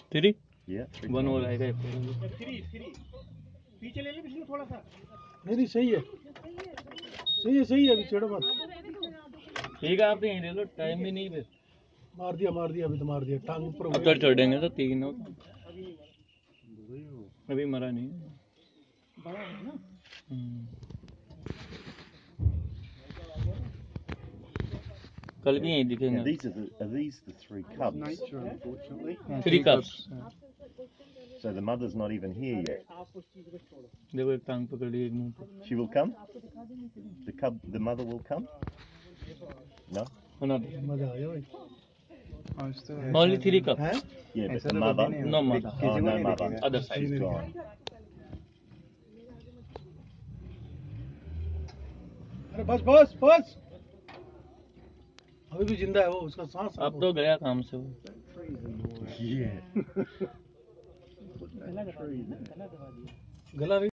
3? Yeah. 1 और आएगा। 3 पीछे ले ले विष्णु थोड़ा सा। नहीं सही है अभी छेड़ो मत। ठीक है आप यहीं ले लो, टाइम भी नहीं है। मार दिया अभी तो मार दिया टांग ऊपर। अब तो चढ़ेंगे तो 3 हो। अभी मरा नहीं। बड़ा है ना। कल भी यहीं दिखेंगे। Are these the 3 cubs? Nature, unfortunately. 3 cubs. So the mother's not even here yet. देखो एक टांग पकड़ ली, एक मुंह पे। She will come? The mother will come? No? ना मजा आ गया भाई। only 3 cubs. Yeah, but the mother? No mother. Oh, no mother. Other side. She's gone. अरे बस अभी भी जिंदा है वो, उसका सांस। अब तो गया काम से वो। Yeah. गला